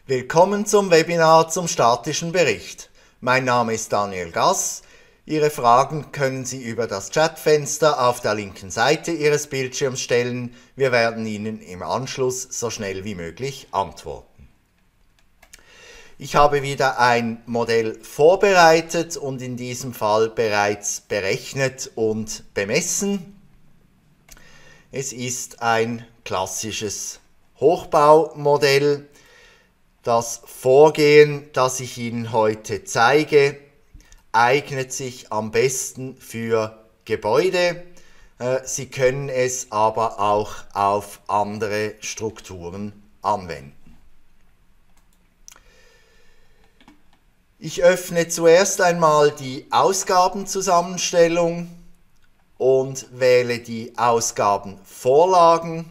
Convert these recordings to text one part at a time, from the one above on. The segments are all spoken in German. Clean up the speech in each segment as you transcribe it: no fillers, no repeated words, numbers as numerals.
Willkommen zum Webinar zum statischen Bericht. Mein Name ist Daniel Gass. Ihre Fragen können Sie über das Chatfenster auf der linken Seite Ihres Bildschirms stellen. Wir werden Ihnen im Anschluss so schnell wie möglich antworten. Ich habe wieder ein Modell vorbereitet und in diesem Fall bereits berechnet und bemessen. Es ist ein klassisches Hochbaumodell. Das Vorgehen, das ich Ihnen heute zeige, eignet sich am besten für Gebäude. Sie können es aber auch auf andere Strukturen anwenden. Ich öffne zuerst einmal die Ausgabenzusammenstellung und wähle die Ausgabenvorlagen.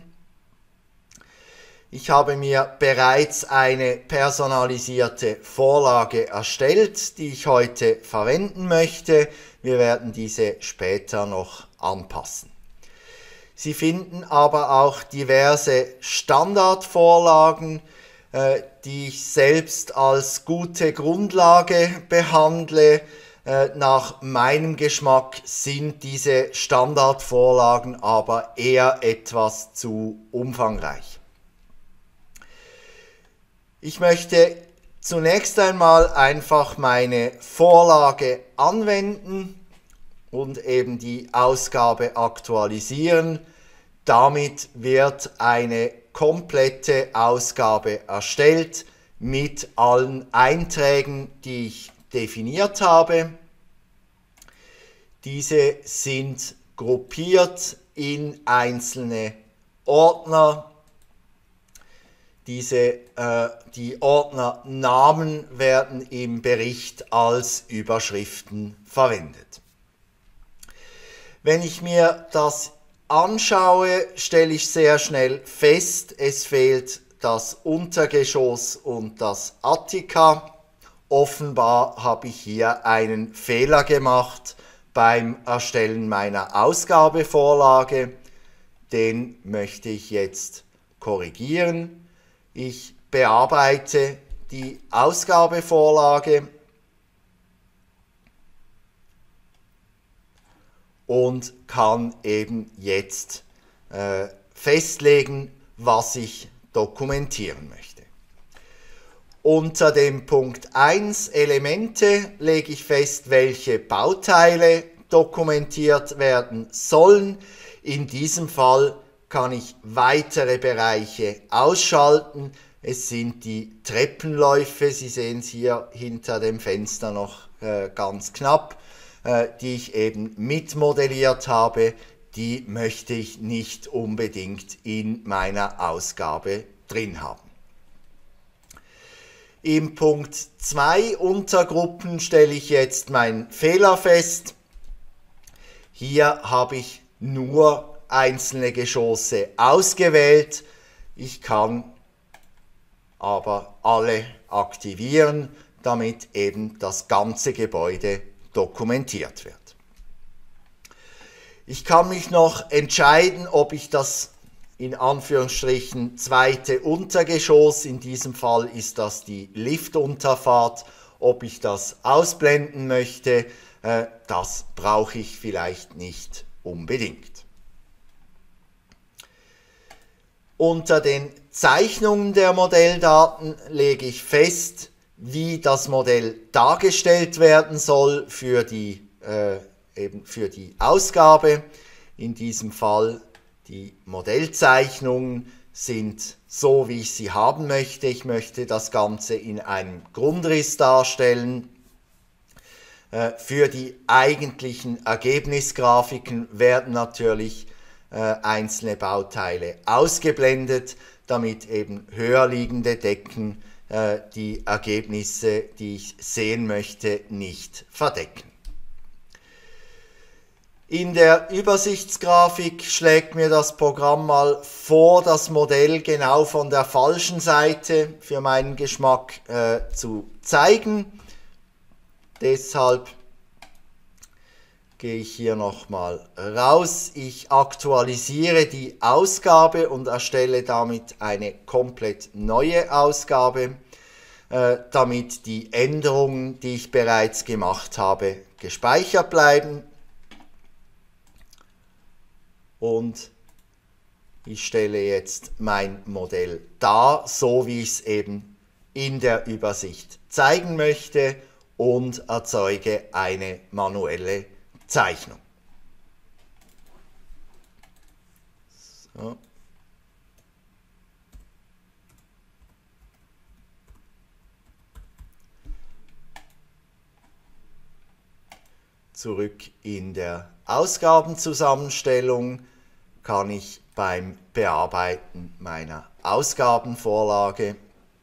Ich habe mir bereits eine personalisierte Vorlage erstellt, die ich heute verwenden möchte. Wir werden diese später noch anpassen. Sie finden aber auch diverse Standardvorlagen, die ich selbst als gute Grundlage behandle. Nach meinem Geschmack sind diese Standardvorlagen aber eher etwas zu umfangreich. Ich möchte zunächst einmal einfach meine Vorlage anwenden und eben die Ausgabe aktualisieren. Damit wird eine komplette Ausgabe erstellt mit allen Einträgen, die ich definiert habe. Diese sind gruppiert in einzelne Ordner. Die Ordnernamen werden im Bericht als Überschriften verwendet. Wenn ich mir das anschaue, stelle ich sehr schnell fest, es fehlt das Untergeschoss und das Attika. Offenbar habe ich hier einen Fehler gemacht beim Erstellen meiner Ausgabevorlage. Den möchte ich jetzt korrigieren. Ich bearbeite die Ausgabevorlage und kann eben jetzt festlegen, was ich dokumentieren möchte. Unter dem Punkt 1 Elemente lege ich fest, welche Bauteile dokumentiert werden sollen. In diesem Fall kann ich weitere Bereiche ausschalten. Es sind die Treppenläufe, Sie sehen es hier hinter dem Fenster noch ganz knapp, die ich eben mitmodelliert habe. Die möchte ich nicht unbedingt in meiner Ausgabe drin haben. Im Punkt 2 Untergruppen stelle ich jetzt meinen Fehler fest. Hier habe ich nur einzelne Geschosse ausgewählt. Ich kann aber alle aktivieren, damit eben das ganze Gebäude dokumentiert wird. Ich kann mich noch entscheiden, ob ich das in Anführungsstrichen zweite Untergeschoss, in diesem Fall ist das die Liftunterfahrt, ob ich das ausblenden möchte. Das brauche ich vielleicht nicht unbedingt. Unter den Zeichnungen der Modelldaten lege ich fest, wie das Modell dargestellt werden soll für die Ausgabe. In diesem Fall die Modellzeichnungen sind so, wie ich sie haben möchte. Ich möchte das Ganze in einem Grundriss darstellen. Für die eigentlichen Ergebnisgrafiken werden natürlich einzelne Bauteile ausgeblendet, damit eben höher liegende Decken die Ergebnisse, die ich sehen möchte, nicht verdecken. In der Übersichtsgrafik schlägt mir das Programm mal vor, das Modell genau von der falschen Seite für meinen Geschmack zu zeigen. Deshalb gehe ich hier nochmal raus. Ich aktualisiere die Ausgabe und erstelle damit eine komplett neue Ausgabe. damit die Änderungen, die ich bereits gemacht habe, gespeichert bleiben. Und ich stelle jetzt mein Modell dar, so wie ich es eben in der Übersicht zeigen möchte, und erzeuge eine manuelle Zeichnung. So. Zurück in der Ausgabenzusammenstellung kann ich beim Bearbeiten meiner Ausgabenvorlage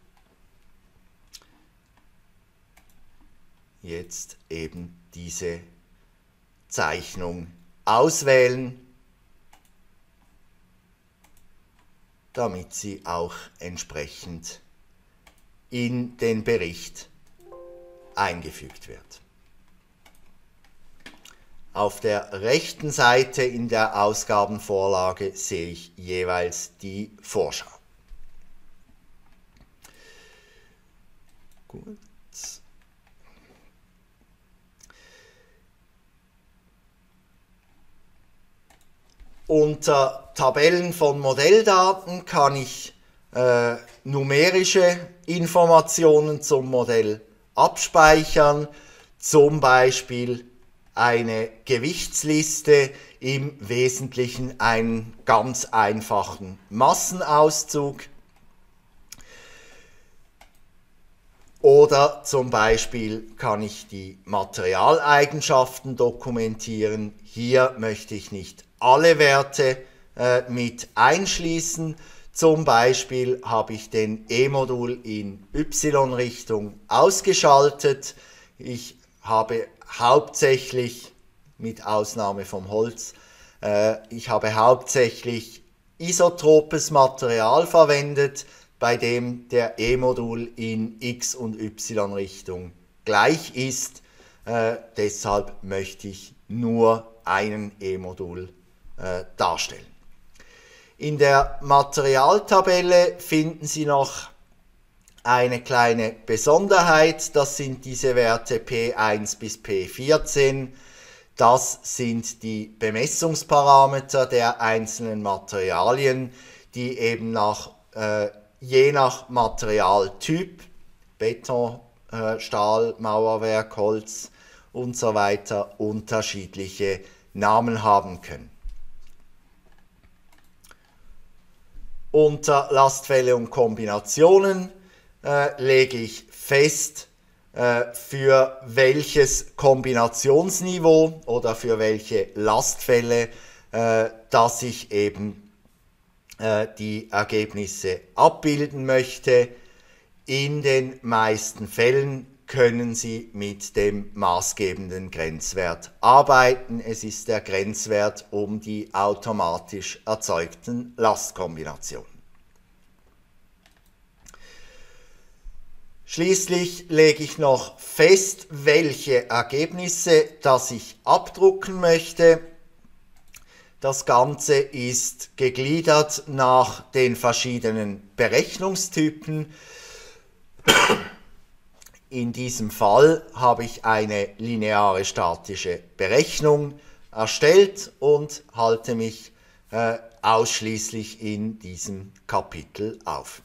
jetzt eben diese Zeichnung auswählen, damit sie auch entsprechend in den Bericht eingefügt wird. Auf der rechten Seite in der Ausgabenvorlage sehe ich jeweils die Vorschau. Gut. Unter Tabellen von Modelldaten kann ich numerische Informationen zum Modell abspeichern, zum Beispiel eine Gewichtsliste, im Wesentlichen einen ganz einfachen Massenauszug. Oder zum Beispiel kann ich die Materialeigenschaften dokumentieren. Hier möchte ich nicht alle Werte mit einschließen. Zum Beispiel habe ich den E-Modul in Y-Richtung ausgeschaltet. Ich habe hauptsächlich, mit Ausnahme vom Holz, ich habe hauptsächlich isotropes Material verwendet, bei dem der E-Modul in X- und Y-Richtung gleich ist. Deshalb möchte ich nur einen E-Modul darstellen. In der Materialtabelle finden Sie noch eine kleine Besonderheit, das sind diese Werte P1 bis P14. Das sind die Bemessungsparameter der einzelnen Materialien, die eben je nach Materialtyp, Beton, Stahl, Mauerwerk, Holz und so weiter, unterschiedliche Namen haben können. Unter Lastfälle und Kombinationen lege ich fest, für welches Kombinationsniveau oder für welche Lastfälle, dass ich eben die Ergebnisse abbilden möchte. In den meisten Fällen können Sie mit dem maßgebenden Grenzwert arbeiten. Es ist der Grenzwert um die automatisch erzeugten Lastkombinationen. Schließlich lege ich noch fest, welche Ergebnisse das ich abdrucken möchte. Das Ganze ist gegliedert nach den verschiedenen Berechnungstypen. In diesem Fall habe ich eine lineare statische Berechnung erstellt und halte mich ausschließlich in diesem Kapitel auf.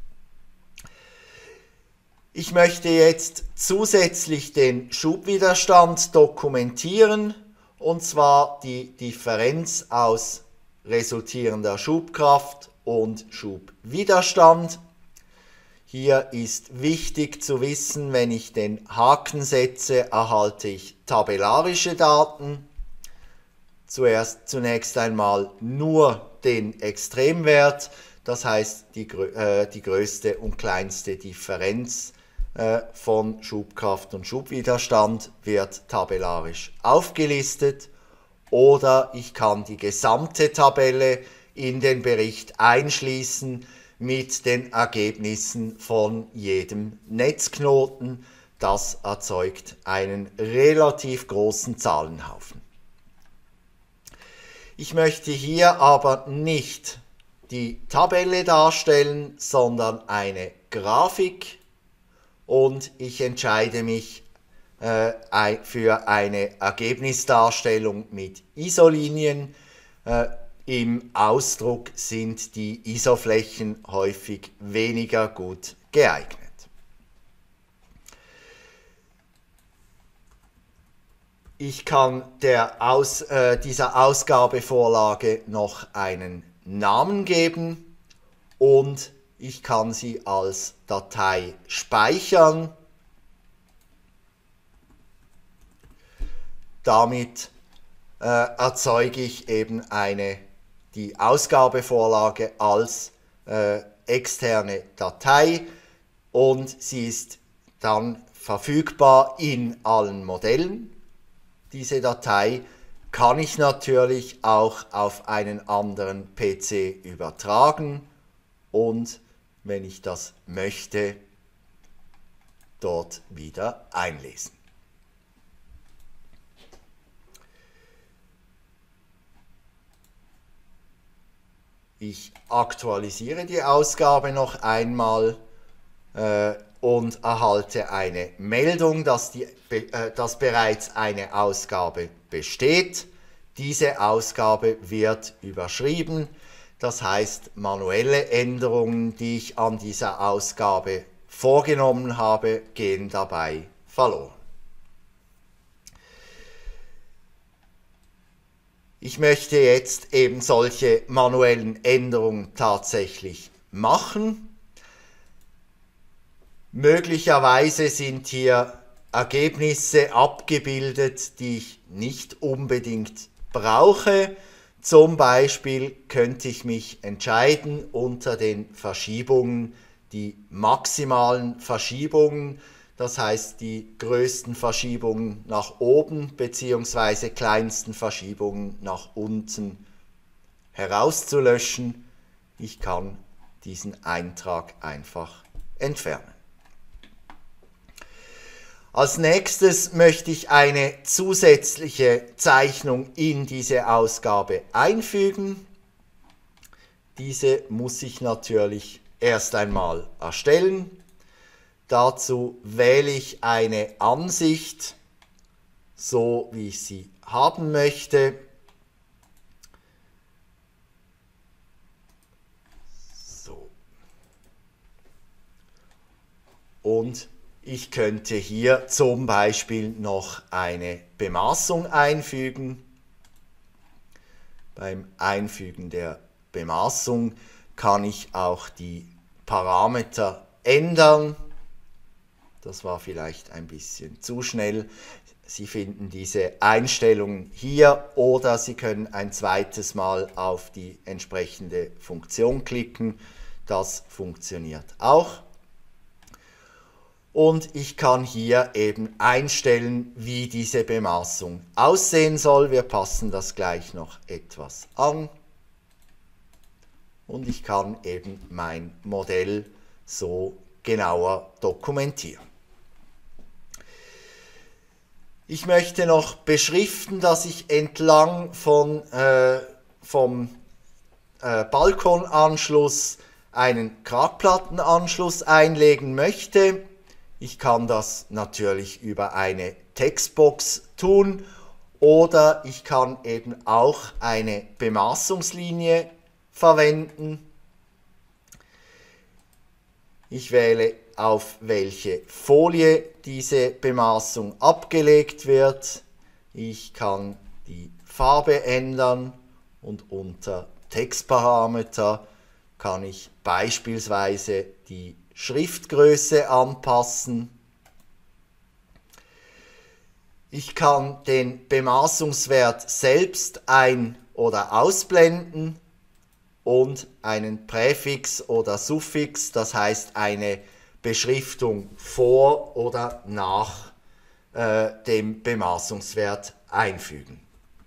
Ich möchte jetzt zusätzlich den Schubwiderstand dokumentieren, und zwar die Differenz aus resultierender Schubkraft und Schubwiderstand. Hier ist wichtig zu wissen, wenn ich den Haken setze, erhalte ich tabellarische Daten. Zunächst einmal nur den Extremwert, das heißt die größte und kleinste Differenz von Schubkraft und Schubwiderstand wird tabellarisch aufgelistet, oder ich kann die gesamte Tabelle in den Bericht einschließen mit den Ergebnissen von jedem Netzknoten. Das erzeugt einen relativ großen Zahlenhaufen. Ich möchte hier aber nicht die Tabelle darstellen, sondern eine Grafik. und ich entscheide mich für eine Ergebnisdarstellung mit Isolinien. Im Ausdruck sind die Isoflächen häufig weniger gut geeignet. Ich kann dieser Ausgabevorlage noch einen Namen geben und ich kann sie als Datei speichern. Damit erzeuge ich eben die Ausgabevorlage als externe Datei und sie ist dann verfügbar in allen Modellen. Diese Datei kann ich natürlich auch auf einen anderen PC übertragen und, wenn ich das möchte, dort wieder einlesen. Ich aktualisiere die Ausgabe noch einmal und erhalte eine Meldung, dass bereits eine Ausgabe besteht. Diese Ausgabe wird überschrieben. Das heißt, manuelle Änderungen, die ich an dieser Ausgabe vorgenommen habe, gehen dabei verloren. Ich möchte jetzt eben solche manuellen Änderungen tatsächlich machen. Möglicherweise sind hier Ergebnisse abgebildet, die ich nicht unbedingt brauche. Zum Beispiel könnte ich mich entscheiden unter den Verschiebungen, die maximalen Verschiebungen, das heißt die größten Verschiebungen nach oben bzw. kleinsten Verschiebungen nach unten herauszulöschen. Ich kann diesen Eintrag einfach entfernen. Als nächstes möchte ich eine zusätzliche Zeichnung in diese Ausgabe einfügen. Diese muss ich natürlich erst einmal erstellen. Dazu wähle ich eine Ansicht, so wie ich sie haben möchte. So. Und ich könnte hier zum Beispiel noch eine Bemaßung einfügen. Beim Einfügen der Bemaßung kann ich auch die Parameter ändern. Das war vielleicht ein bisschen zu schnell. Sie finden diese Einstellungen hier oder Sie können ein zweites Mal auf die entsprechende Funktion klicken. Das funktioniert auch. Und ich kann hier eben einstellen, wie diese Bemaßung aussehen soll. Wir passen das gleich noch etwas an. Und ich kann eben mein Modell so genauer dokumentieren. Ich möchte noch beschriften, dass ich entlang vom Balkonanschluss einen Kragplattenanschluss einlegen möchte. Ich kann das natürlich über eine Textbox tun oder ich kann eben auch eine Bemaßungslinie verwenden. Ich wähle, auf welche Folie diese Bemaßung abgelegt wird. Ich kann die Farbe ändern und unter Textparameter kann ich beispielsweise die Schriftgröße anpassen. Ich kann den Bemaßungswert selbst ein- oder ausblenden und einen Präfix oder Suffix, das heißt eine Beschriftung vor oder nach dem Bemaßungswert einfügen.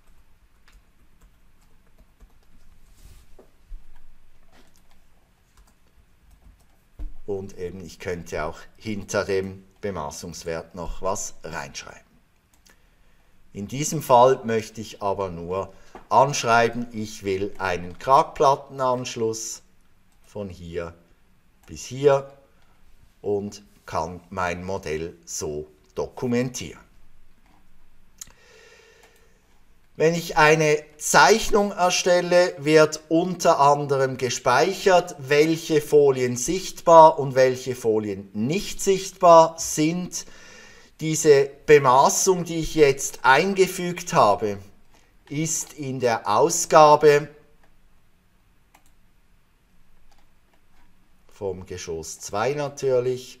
Und eben ich könnte auch hinter dem Bemaßungswert noch was reinschreiben. In diesem Fall möchte ich aber nur anschreiben, ich will einen Kragplattenanschluss von hier bis hier und kann mein Modell so dokumentieren. Wenn ich eine Zeichnung erstelle, wird unter anderem gespeichert, welche Folien sichtbar und welche Folien nicht sichtbar sind. Diese Bemaßung, die ich jetzt eingefügt habe, ist in der Ausgabe vom Geschoss 2 natürlich.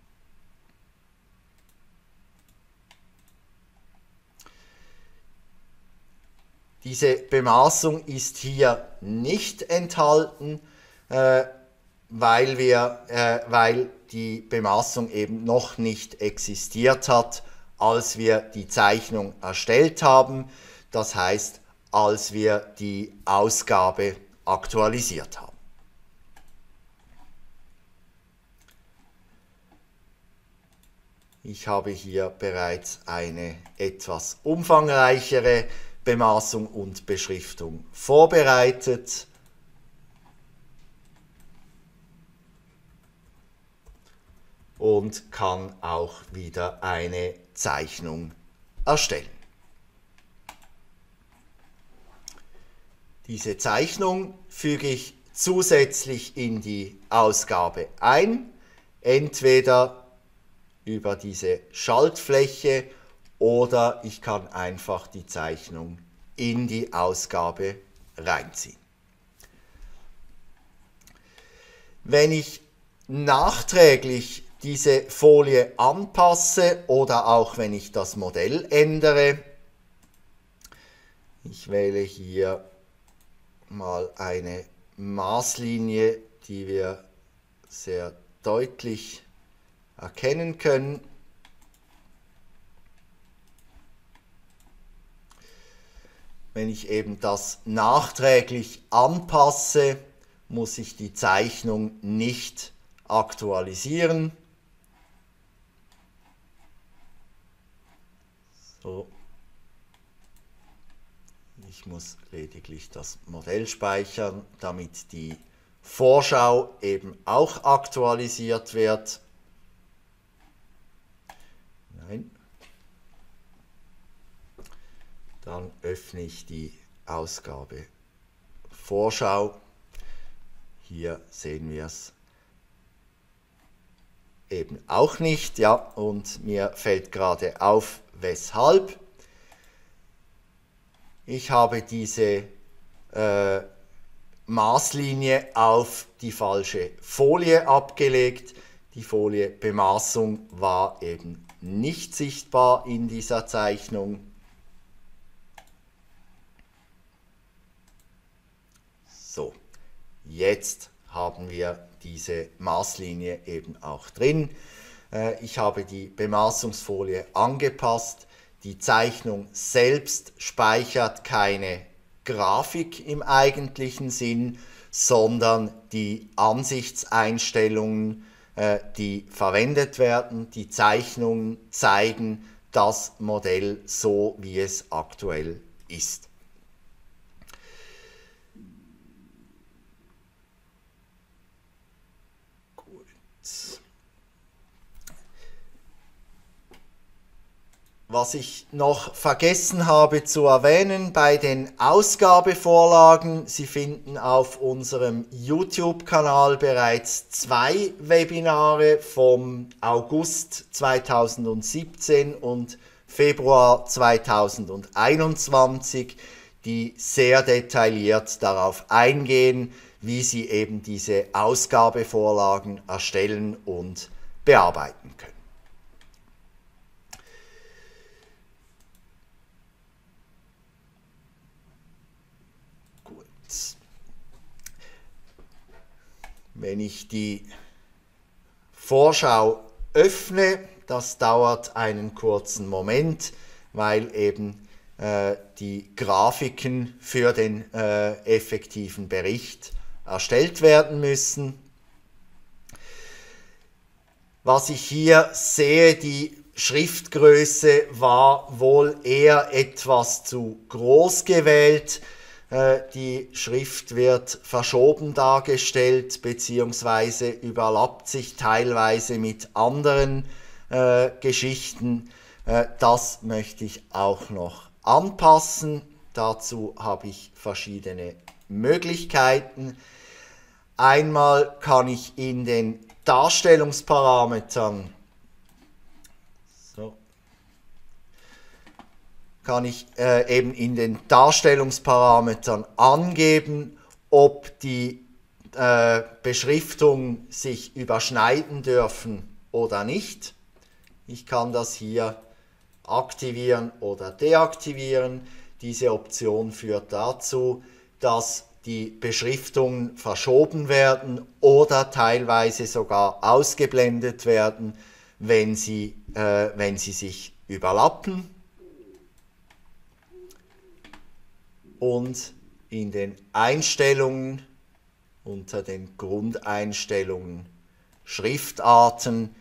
Diese Bemaßung ist hier nicht enthalten, weil die Bemaßung eben noch nicht existiert hat, als wir die Zeichnung erstellt haben. Das heißt, als wir die Ausgabe aktualisiert haben. Ich habe hier bereits eine etwas umfangreichere Bemaßung und Beschriftung vorbereitet. Und kann auch wieder eine Zeichnung erstellen. Diese Zeichnung füge ich zusätzlich in die Ausgabe ein, entweder über diese Schaltfläche oder ich kann einfach die Zeichnung in die Ausgabe reinziehen. Wenn ich nachträglich diese Folie anpasse oder auch wenn ich das Modell ändere, ich wähle hier mal eine Maßlinie, die wir sehr deutlich erkennen können. Wenn ich eben das nachträglich anpasse, muss ich die Zeichnung nicht aktualisieren. So. Ich muss lediglich das Modell speichern, damit die Vorschau eben auch aktualisiert wird. Nein. Dann öffne ich die Ausgabe Vorschau. Hier sehen wir es eben auch nicht, ja, und mir fällt gerade auf, weshalb. Ich habe diese Maßlinie auf die falsche Folie abgelegt. Die Folie Bemaßung war eben nicht sichtbar in dieser Zeichnung. So, jetzt haben wir diese Maßlinie eben auch drin. Ich habe die Bemaßungsfolie angepasst. Die Zeichnung selbst speichert keine Grafik im eigentlichen Sinn, sondern die Ansichtseinstellungen, die verwendet werden. Die Zeichnungen zeigen das Modell so, wie es aktuell ist. Was ich noch vergessen habe zu erwähnen bei den Ausgabevorlagen, Sie finden auf unserem YouTube-Kanal bereits 2 Webinare vom August 2017 und Februar 2021, die sehr detailliert darauf eingehen, wie Sie eben diese Ausgabevorlagen erstellen und bearbeiten können. Wenn ich die Vorschau öffne, das dauert einen kurzen Moment, weil eben die Grafiken für den effektiven Bericht erstellt werden müssen. Was ich hier sehe, die Schriftgröße war wohl eher etwas zu groß gewählt. Die Schrift wird verschoben dargestellt bzw. überlappt sich teilweise mit anderen Geschichten. Das möchte ich auch noch anpassen. Dazu habe ich verschiedene Möglichkeiten. Einmal kann ich in den Darstellungsparametern eben in den Darstellungsparametern angeben, ob die Beschriftungen sich überschneiden dürfen oder nicht. Ich kann das hier aktivieren oder deaktivieren. Diese Option führt dazu, dass die Beschriftungen verschoben werden oder teilweise sogar ausgeblendet werden, wenn sie sich überlappen. Und in den Einstellungen, unter den Grundeinstellungen Schriftarten,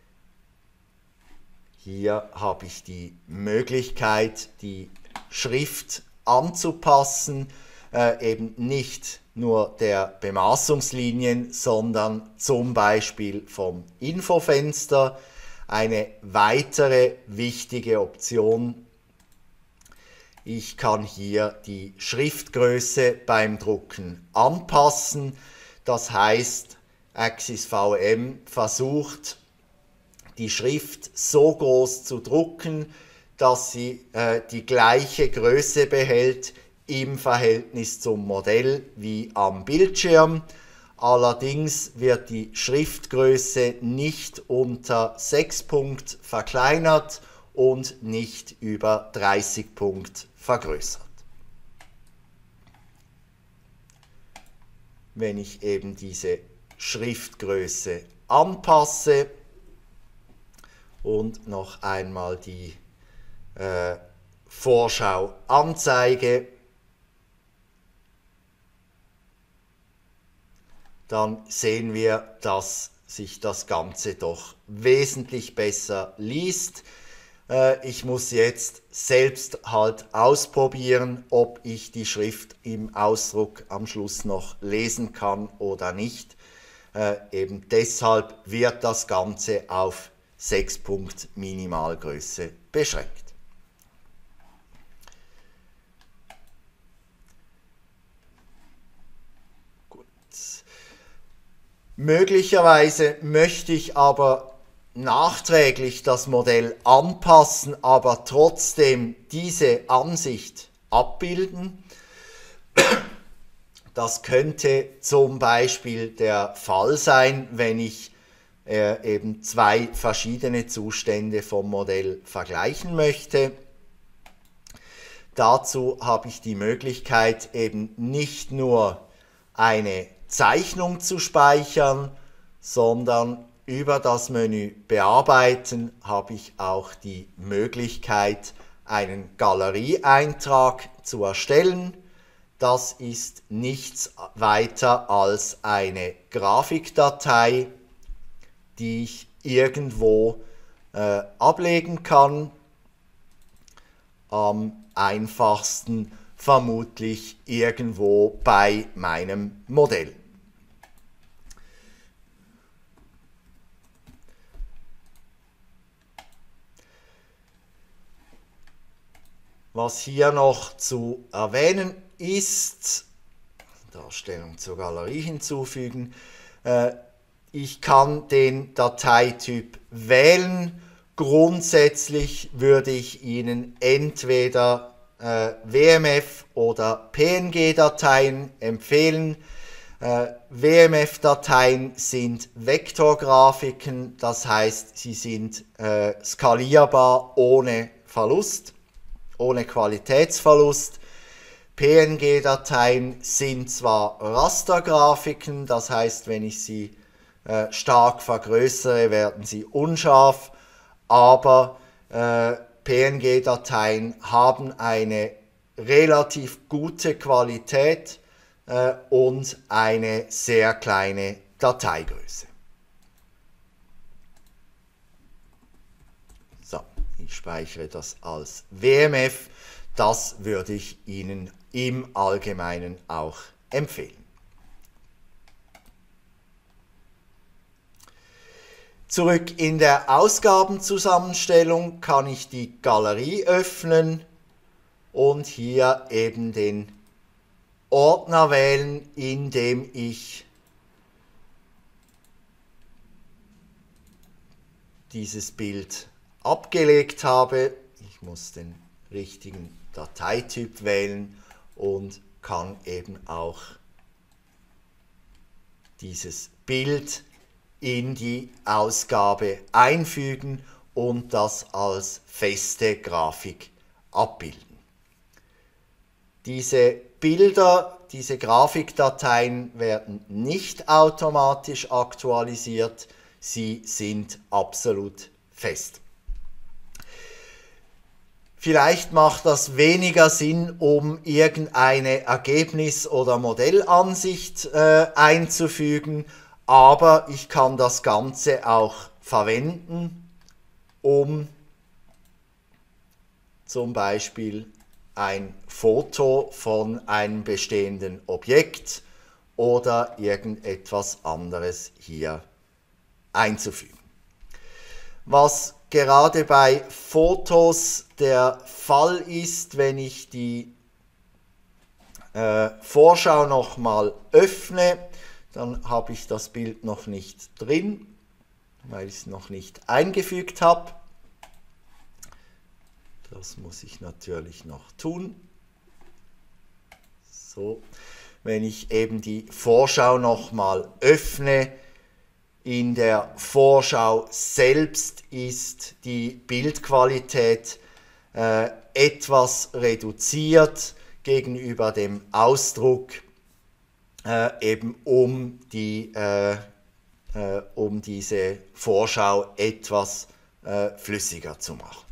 hier habe ich die Möglichkeit, die Schrift anzupassen, eben nicht nur der Bemaßungslinien, sondern zum Beispiel vom Infofenster. Eine weitere wichtige Option: ich kann hier die Schriftgröße beim Drucken anpassen. Das heißt, Axis VM versucht, die Schrift so groß zu drucken, dass sie die gleiche Größe behält im Verhältnis zum Modell wie am Bildschirm. Allerdings wird die Schriftgröße nicht unter 6 Punkt verkleinert und nicht über 30 Punkt vergrößert. Wenn ich eben diese Schriftgröße anpasse und noch einmal die Vorschau anzeige, dann sehen wir, dass sich das Ganze doch wesentlich besser liest. Ich muss jetzt selbst halt ausprobieren, ob ich die Schrift im Ausdruck am Schluss noch lesen kann oder nicht. Eben deshalb wird das Ganze auf 6 Punkt Minimalgröße beschränkt. Gut. Möglicherweise möchte ich aber nachträglich das Modell anpassen, aber trotzdem diese Ansicht abbilden. Das könnte zum Beispiel der Fall sein, wenn ich eben zwei verschiedene Zustände vom Modell vergleichen möchte. Dazu habe ich die Möglichkeit, eben nicht nur eine Zeichnung zu speichern, sondern über das Menü Bearbeiten habe ich auch die Möglichkeit, einen Galerieeintrag zu erstellen. Das ist nichts weiter als eine Grafikdatei, die ich irgendwo ablegen kann. Am einfachsten vermutlich irgendwo bei meinem Modell. Was hier noch zu erwähnen ist, Darstellung zur Galerie hinzufügen, ich kann den Dateityp wählen. Grundsätzlich würde ich Ihnen entweder WMF oder PNG-Dateien empfehlen. WMF-Dateien sind Vektorgrafiken, das heißt, sie sind skalierbar ohne Verlust, ohne Qualitätsverlust. PNG-Dateien sind zwar Rastergrafiken, das heißt, wenn ich sie stark vergrößere, werden sie unscharf, aber PNG-Dateien haben eine relativ gute Qualität und eine sehr kleine Dateigröße. So, ich speichere das als WMF. das würde ich Ihnen im Allgemeinen auch empfehlen. Zurück in der Ausgabenzusammenstellung kann ich die Galerie öffnen und hier eben den Ordner wählen, in dem ich dieses Bild abgelegt habe. Ich muss den richtigen Dateityp wählen und kann eben auch dieses Bild in die Ausgabe einfügen und das als feste Grafik abbilden. Diese Bilder, diese Grafikdateien werden nicht automatisch aktualisiert, sie sind absolut fest. Vielleicht macht das weniger Sinn, um irgendeine Ergebnis- oder Modellansicht einzufügen, aber ich kann das Ganze auch verwenden, um zum Beispiel ein Foto von einem bestehenden Objekt oder irgendetwas anderes hier einzufügen. Was gerade bei Fotos der Fall ist, wenn ich die Vorschau nochmal öffne, dann habe ich das Bild noch nicht drin, weil ich es noch nicht eingefügt habe. Das muss ich natürlich noch tun. So, wenn ich eben die Vorschau nochmal öffne, in der Vorschau selbst ist die Bildqualität etwas reduziert gegenüber dem Ausdruck, eben um diese Vorschau etwas flüssiger zu machen.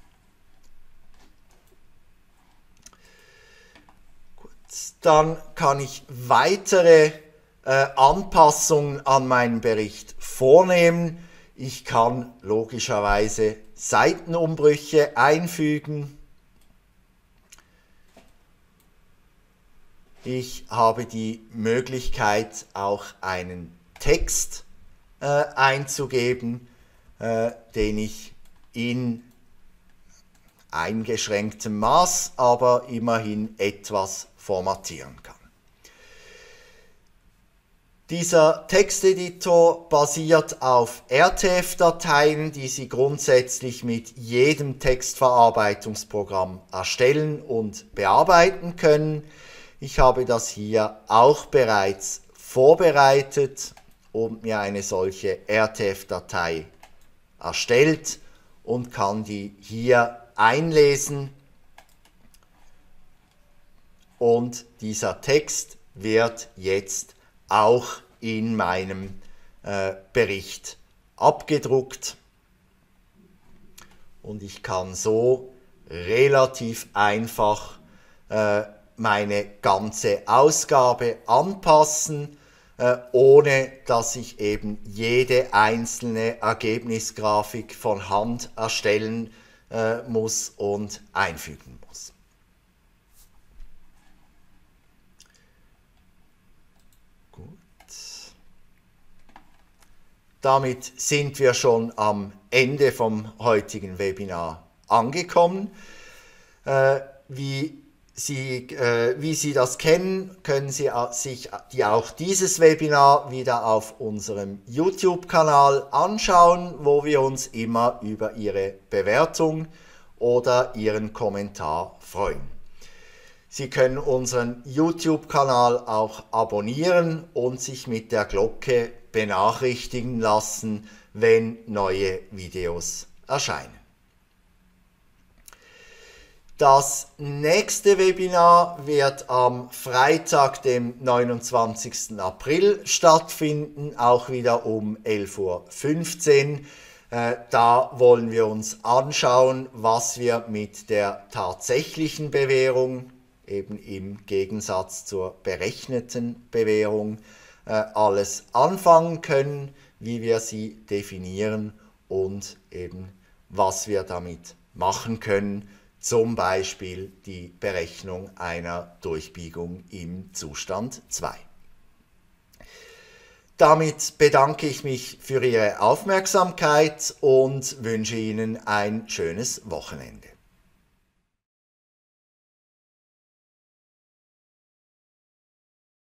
Gut, dann kann ich weitere Anpassungen an meinen Bericht vornehmen. Ich kann logischerweise Seitenumbrüche einfügen. Ich habe die Möglichkeit, auch einen Text einzugeben, den ich in eingeschränktem Maß, aber immerhin etwas formatieren kann. Dieser Texteditor basiert auf RTF-Dateien, die Sie grundsätzlich mit jedem Textverarbeitungsprogramm erstellen und bearbeiten können. Ich habe das hier auch bereits vorbereitet und mir eine solche RTF-Datei erstellt und kann die hier einlesen. Und dieser Text wird jetzt auch in meinem Bericht abgedruckt. Und ich kann so relativ einfach meine ganze Ausgabe anpassen, ohne dass ich eben jede einzelne Ergebnisgrafik von Hand erstellen muss und einfügen muss. Gut. Damit sind wir schon am Ende vom heutigen Webinar angekommen. Wie Sie das kennen, können Sie sich auch dieses Webinar wieder auf unserem YouTube-Kanal anschauen, wo wir uns immer über Ihre Bewertung oder Ihren Kommentar freuen. Sie können unseren YouTube-Kanal auch abonnieren und sich mit der Glocke benachrichtigen lassen, wenn neue Videos erscheinen. Das nächste Webinar wird am Freitag, dem 29. April stattfinden, auch wieder um 11:15 Uhr. Da wollen wir uns anschauen, was wir mit der tatsächlichen Bewährung, eben im Gegensatz zur berechneten Bewährung, alles anfangen können, wie wir sie definieren und eben was wir damit machen können, zum Beispiel die Berechnung einer Durchbiegung im Zustand 2. Damit bedanke ich mich für Ihre Aufmerksamkeit und wünsche Ihnen ein schönes Wochenende.